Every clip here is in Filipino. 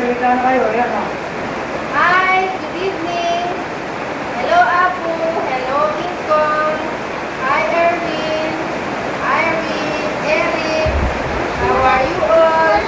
magsalita na kayo. Ayan, oh. Hi, good evening. Hello, Apu. Hello, Lincoln. Hi, Erwin. Irene, Eric. How are you all?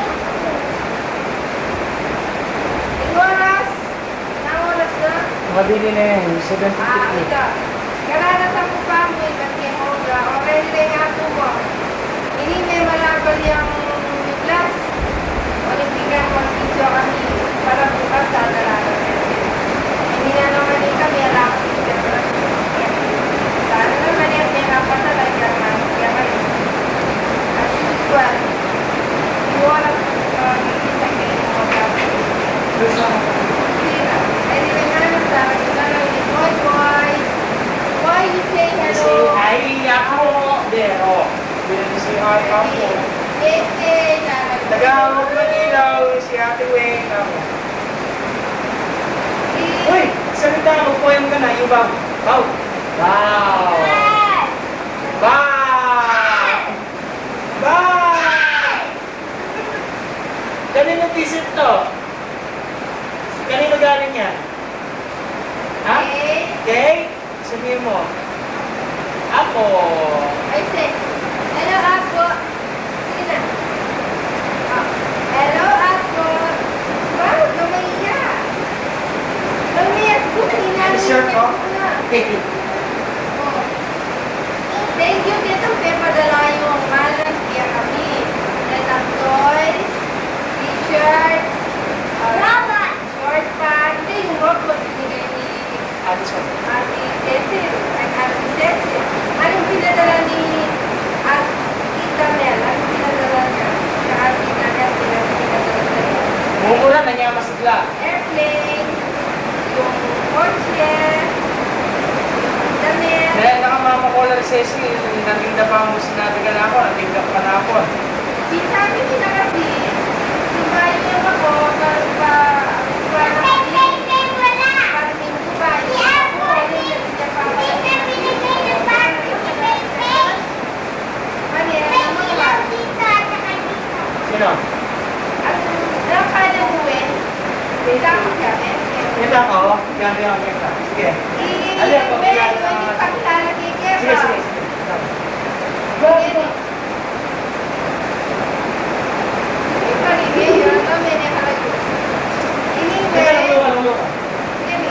Oras? Nang oras na? Madili na yan, 7:53. Ito. Karanasan ko pa mo yung Hoga. Already rin nga po mo. Ini may malabal yung class. Olimpikan mo video kami para bukas sa dalaga. Hindi na naman din kami alam. Sana naman yung may kapatala yung kayo. As usual, yung oras kita kayo mo kapatid. Anyway, why you say hello? Say hi ako. There, oh. Say hi ako. Nagawag ng ilaw si Ate Weng ako. Uy! Salita ako, poem ka na. Yung baw. Baw! Baw! Baw! Baw! Kanino visit to? Kanino galing yan? Ha? Okay? Sabihin mo. Ako. I say, hello, Apo. Sige na. Hello, Apo. Wow, lumayak. Lumayak ko. Sure po? Thank you. Thank you. Dito, padala yung malas kaya kami. Netang toys, t-shirt, short pants. Hindi, yung robot. Ate Sophie. Ate Cecil. Anong pinadala ni Tita Mel? Anong pinadala niya? Sa Tita Mel, pinadala niya. Mumura na niya masigla. Airplane, yung kotse, yung damit. Kaya nakamamakolar Cecil, natinda pa mo sinatagal ako, natinda pa na ako. Sabi nila kasi, sumayo niya ako, parang pa Sino? at nakala buwin, kailangan kami. Ito ako, gambi ako kita. Sige. Alin ako, Hindi sige. paglalagay kaya Sige, ba? sige. Sige. Hindi pa rin yun. Kami na kayo. Sige, Anyway. lulo. Sige.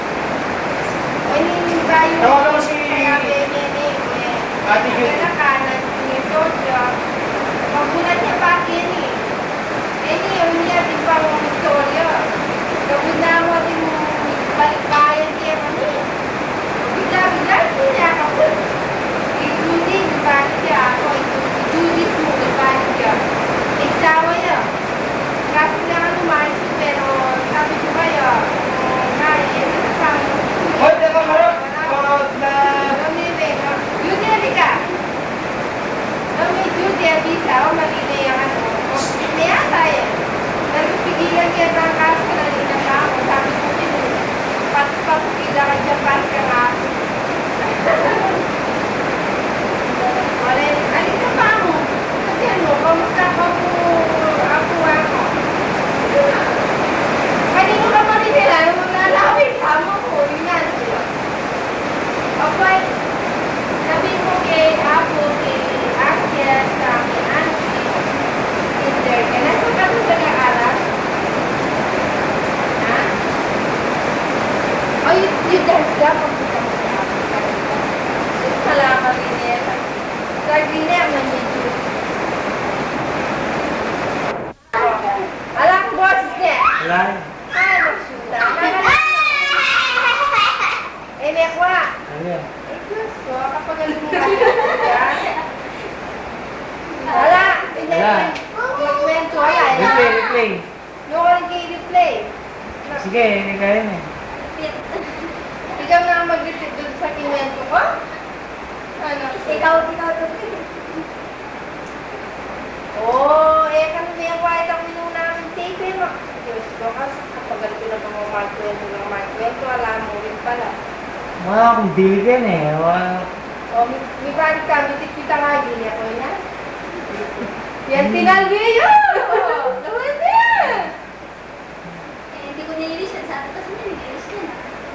Anyway, ba yun? Tawagan mo si Kaya benene. Ate Judy. Kaya kanan. Sinitocho. Magulat niya pa akin eh. Yun niya, di ba ang istorya? Kapag na mo din balikbayan niya kami. Bigla-bigla, hindi niya ako. Judy, di ba niya ako? Judy, di ba niya? Nagsawa niya. Kasi na nga lumalis ko, pero sabi ko kayo, Mari, ano na pa? Hoy, teka, harap. Judy, halika. May Judy, abisa, o malina yung ano. Kaya tayo. Nagpigilan niya ng kaso na rin na siya ako. Sabi ko din, patpapila ka dyan, pas ka nga ako. Wala, alin ka pa mo? Kasi ano, kamusta ka mo ako? Kanino ka pa rin nila, nalawin ka mo ko, yun yan. Okay, sabi mo kay Apo, kay Agnes, sa akin, Angie, Kinder, kailan ko ka doon nag-aaral? Ha? Oh, you dance ka? Pagpunta mo sa akin. Salamat rin nila. Sardine, man medyo. Alam ko, boss niya. Wala. Ay, magsuta. Eh, mekwa. Ano yan? Eh, Diyos ko, kapag alumukan ka. Wala. Magkwento, wala. Replay. Yung ko rin kayo replay. Sige, kaya na. Ikaw na ang mag-replay doon sa kinuwento ko? Ano? Ikaw doon. Oo, kami may ang white ang minung namin tape. Diyos ko, kasi kapag ko na mga magkwento, alam mo rin pala. Wala akong bigyan eh. Wala. O, may balik kami, kita nga din ako yan. Yan, tinalbi yun! Naman yan!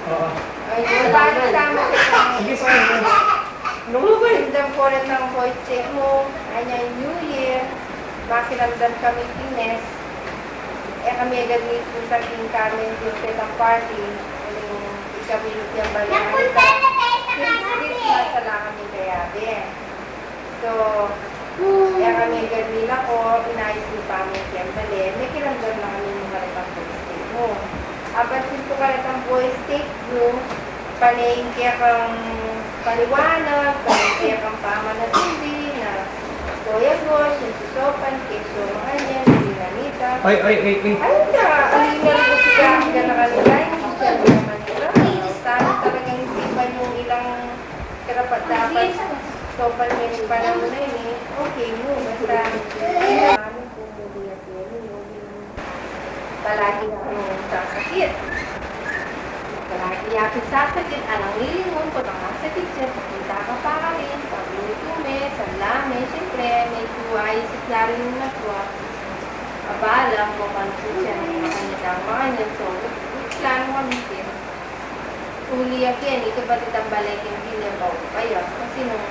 Oo. Ay, paano sama kita? Sige, sige. Lumabay. Tindan ko rin ng kotse mo. Anyang New Year. Makiramdam kami Ines. Kami agad nito sa King Carmen Quintet Party. Yung ikabilot yung bayanita. Christmas sa lang kami kayabi. So, kami agad nila ko. Inayos yung pamit yung bali. May kiramdam na kami yung karitang voice take mo. Abasin ko karitang voice take mo. Panayin kaya kang paliwanag, panayin kaya kang pamanatindi na Kuya Gosh, yung susopan, keso makanya, dinamita. Ay. Ayun na, alin na rin ko siya ang ganakanila, hindi siya naman ito. Sana talagang isipan yung ilang karapat dapat sopan mo yung panahon na yun eh. Okay mo, basta ano kung muli at yun, palagi na ang sasakit. Palagi ako sasakit, anong lilingon ko ng masakit siya, papunta ka pa rin, paglutume, salame, siyempre, medyo ayisip na rin yung natwa. Abala, kung ano po siya, nakanyatang mga niya, so, plano kami din. Uli ako yan, ito ba titambalik yung ginabaw ko pa yun? Kasi nung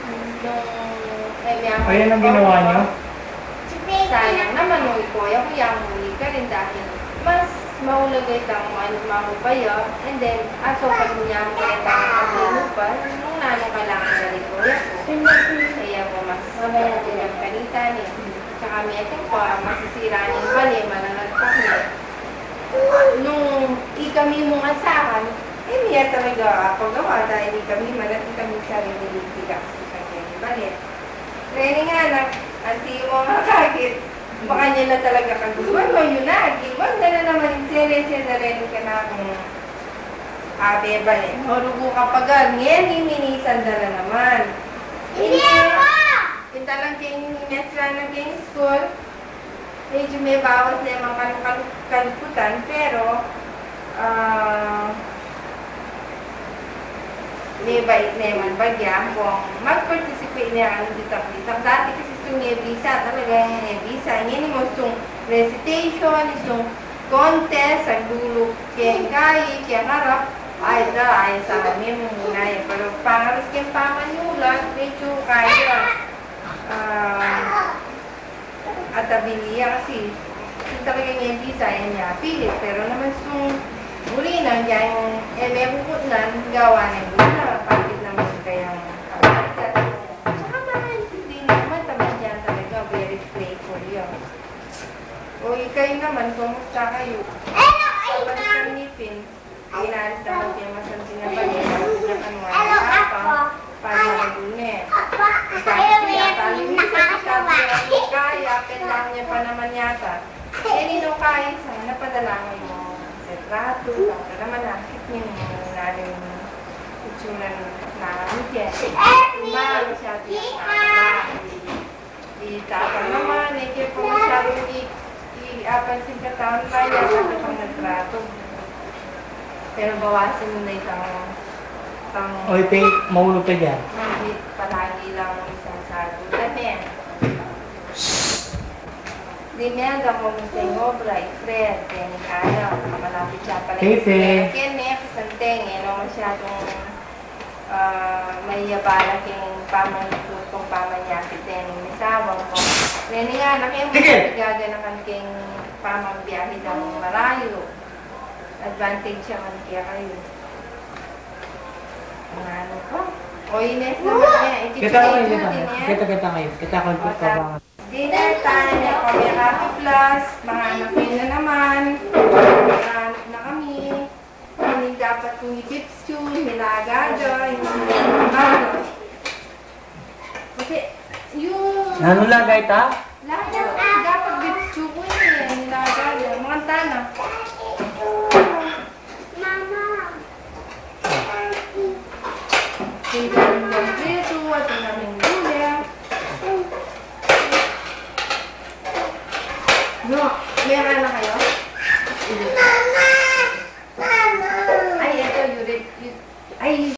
Ayan ang ginawa niyo? sayang naman, nung ikoy ako yung muli ka rin dahil mas maulagay kang ano pa yun. And then, pag niya mo rin ang pa, nung nanong kailangan na rin ko yan. Kaya mo mas din ang kalitan eh. Tsaka may ito pa, masisira ng bali, malalagpak niya. Nung ikami mong asahan, niya talaga paggawa dahil kami kami sarili tigas sa kanya bali. Kaya nga anak, anti mo mga kagit. Baka niya na talaga kagustuhan mo, yun na. Wag na naman yung serye na rin ka na kung abe ba eh. Marugo ka pa gan. Ngayon, himinisan na naman. Hindi mo! Kita lang kayo mesra na kayo school. Medyo may bawas na yung mga kaluputan. Pero, may bait na naman bagya kung mag-participate na ang bitak-bitak. Dati kasi itong visa, talagang visa. Ngayon mo itong recitation, itong contest, ang dulo kaya kaya harap, ay sa amin muna eh. Pero pangalas kaya pamanyulat, medyo kaya at abiliya kasi yung talagang yung visa, yan niya pilit. Pero naman itong uli na, yung may bukod na, gawa na yung na, pagkit naman kayang kapalitan. Tsaka mahal, hindi naman, taman dyan talaga, very playful yun. O kayo naman, kumusta kayo? Kapag sa nipin, inalis naman kayo masansin na pag inalis niya kanwa ng papa, para magunin. Sabi siya, tali mo sa kaya, pendang niya pa naman yata. Nino kaya, sana napadala mo retrato, para naman nakit niyo yung namin itsura namin yan. Malo siya itapang naman, kaya po masyadong i-apansin ka taon kaya sa pang nagtrato. Pero bawasin mo na itang Oy, Pink, mahulog ka dyan. nandit palagi lang isang sagutan eh. Di meron ako ng tengo, bright friend, then kaya, malapit siya pala. Kete. Ken eh, kasanteng eh, no, masyadong may yabala keng pamanyutong pamanyakit din, misawang ko. Then nga, nakiyang keng pamangbiyahe ng malayo. Advantage siya man kaya kayo. Ang ano ko? O, Ines naman niya, Kita kayo. Kita ko pa ba? Dinner time, kami Happy Plus, mga anak nyo na naman, mga anak na kami, hindi dapat kong i-bipsu, nilagado, kasi yung... Ano lagay ta? Lahat dapat bipsu ko eh, nilagado, mga tana. Mama! Hindi namin preso, at namin luya. No, meron na kayo? Mama! Mama! Ay, ito, ay,